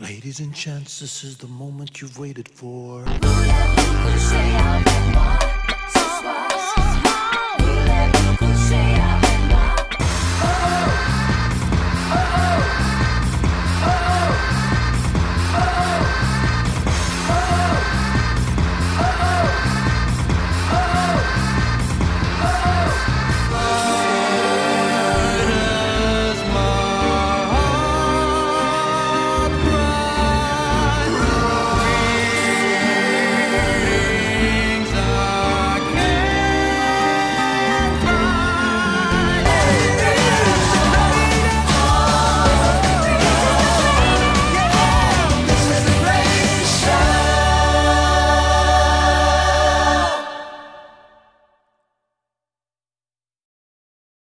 Ladies and gents, this is the moment you've waited for. Voulez-vous coucher avec moi?